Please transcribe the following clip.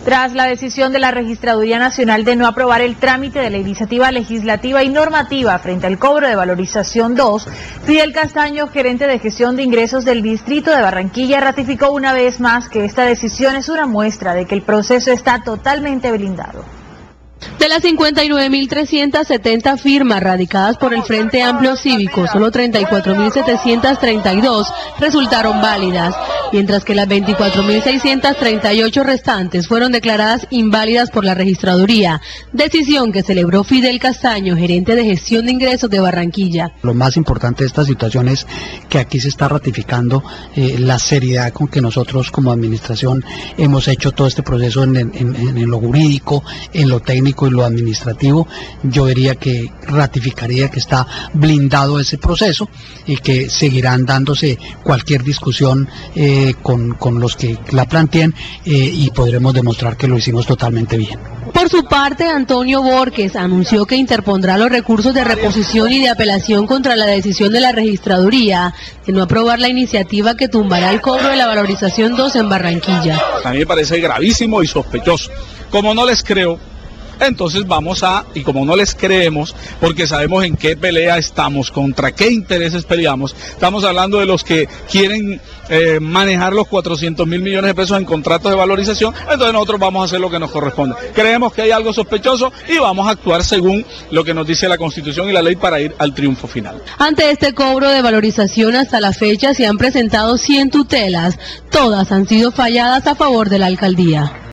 Tras la decisión de la Registraduría Nacional de no aprobar el trámite de la iniciativa legislativa y normativa frente al cobro de valorización 2, Fidel Castaño, gerente de gestión de ingresos del Distrito de Barranquilla, ratificó una vez más que esta decisión es una muestra de que el proceso está totalmente blindado. De las 59.370 firmas radicadas por el Frente Amplio Cívico, solo 34.732 resultaron válidas, mientras que las 24.638 restantes fueron declaradas inválidas por la Registraduría, decisión que celebró Fidel Castaño, gerente de gestión de ingresos de Barranquilla. Lo más importante de esta situación es que aquí se está ratificando la seriedad con que nosotros como administración hemos hecho todo este proceso en lo jurídico, en lo técnico y lo administrativo. Yo diría que ratificaría que está blindado ese proceso y que seguirán dándose cualquier discusión con los que la planteen y podremos demostrar que lo hicimos totalmente bien. Por su parte, Antonio Borges anunció que interpondrá los recursos de reposición y de apelación contra la decisión de la Registraduría de no aprobar la iniciativa que tumbará el cobro de la valorización 2 en Barranquilla. A mí me parece gravísimo y sospechoso. Como no les creo, entonces y como no les creemos, porque sabemos en qué pelea estamos, contra qué intereses peleamos, estamos hablando de los que quieren manejar los 400.000 millones de pesos en contratos de valorización, entonces nosotros vamos a hacer lo que nos corresponde. Creemos que hay algo sospechoso y vamos a actuar según lo que nos dice la Constitución y la ley para ir al triunfo final. Ante este cobro de valorización, hasta la fecha se han presentado 100 tutelas, todas han sido falladas a favor de la alcaldía.